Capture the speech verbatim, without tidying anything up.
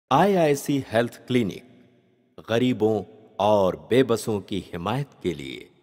IIC health clinic गरीबों और बेबसों की हिमायत के लिए।